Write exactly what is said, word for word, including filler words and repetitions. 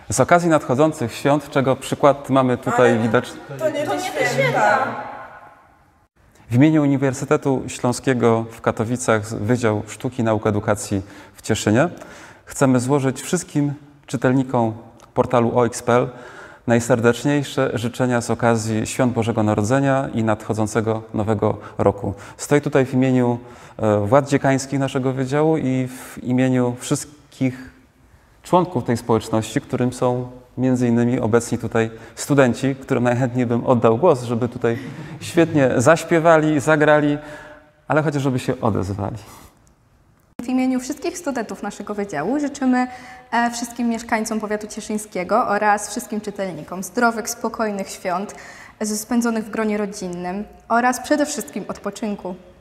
Z okazji nadchodzących świąt, czego przykład mamy tutaj Ale widoczny. To nie, to nie te święta. W imieniu Uniwersytetu Śląskiego w Katowicach, Wydział Sztuki i Nauk Edukacji w Cieszynie, chcemy złożyć wszystkim czytelnikom portalu o x kropka p l najserdeczniejsze życzenia z okazji Świąt Bożego Narodzenia i nadchodzącego Nowego Roku. Stoję tutaj w imieniu władz dziekańskich naszego wydziału i w imieniu wszystkich członków tej społeczności, którym są między innymi obecni tutaj studenci, którym najchętniej bym oddał głos, żeby tutaj świetnie zaśpiewali, zagrali, ale chociaż żeby się odezwali. W imieniu wszystkich studentów naszego wydziału życzymy wszystkim mieszkańcom powiatu cieszyńskiego oraz wszystkim czytelnikom zdrowych, spokojnych świąt, spędzonych w gronie rodzinnym oraz przede wszystkim odpoczynku.